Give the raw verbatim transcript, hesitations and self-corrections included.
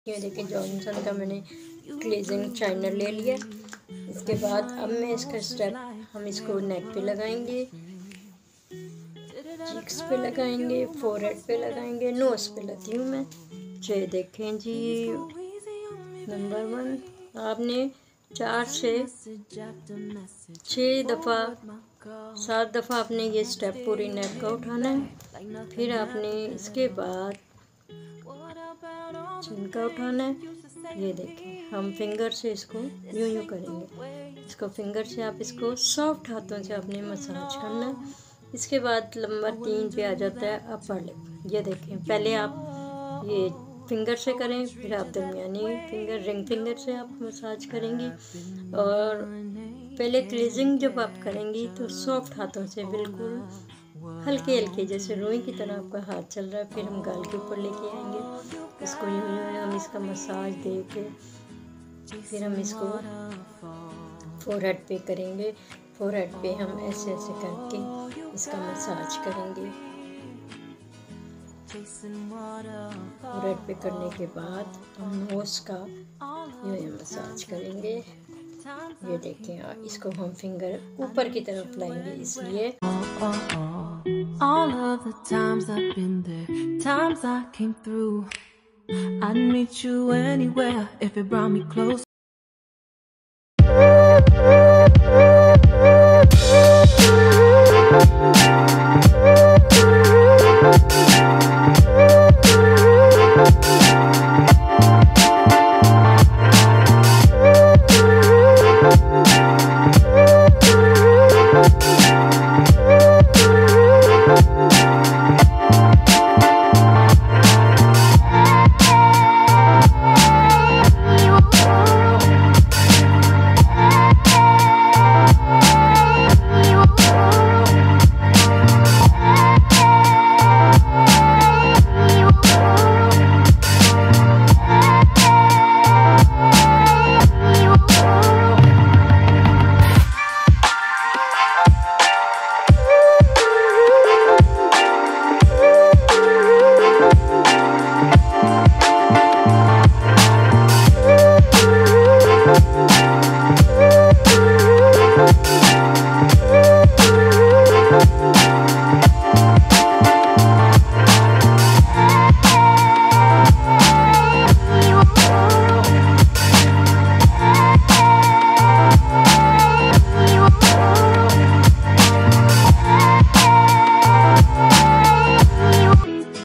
ये देखिए जॉनसन का मैंने क्लेजिंग शाइनर ले लिया। इसके बाद अब मैं इसका स्टेप हम इसको नेक पे लगाएंगे, चीक्स पे लगाएंगे, फोरहेड पे लगाएंगे, नोज पे लगाती हूँ मैं। ये देखें जी, नंबर वन आपने चार से छः दफ़ा सात दफ़ा आपने ये स्टेप पूरी नेक का उठाना है। फिर आपने इसके बाद चिन का उठाना है। ये देखें हम फिंगर से इसको यूं यूं करेंगे। इसको फिंगर से आप इसको सॉफ्ट हाथों से आपने मसाज करना है। इसके बाद नंबर तीन पे आ जाता है अपर लिप। ये देखें पहले आप ये फिंगर से करें, फिर आप दरमियानी फिंगर रिंग फिंगर से आप मसाज करेंगी। और पहले क्लीजिंग जब आप करेंगी तो सॉफ्ट हाथों से बिल्कुल हल्के हल्के जैसे रुई की तरह आपका हाथ चल रहा है। फिर हम गाल के ऊपर लेके आएंगे, इसको यूं यूं हम इसका मसाज दे के फिर हम इसको फोरहेड पे करेंगे। फोरहेड पे हम ऐसे ऐसे करके इसका मसाज करेंगे। फोरहेड पे करने के बाद हम नोज का यूं यूं मसाज करेंगे। ये देखें इसको हम फिंगर ऊपर की तरफ लाएंगे, इसलिए all of the times I've been there, times I came through, I'd meet you anywhere if it brought me close.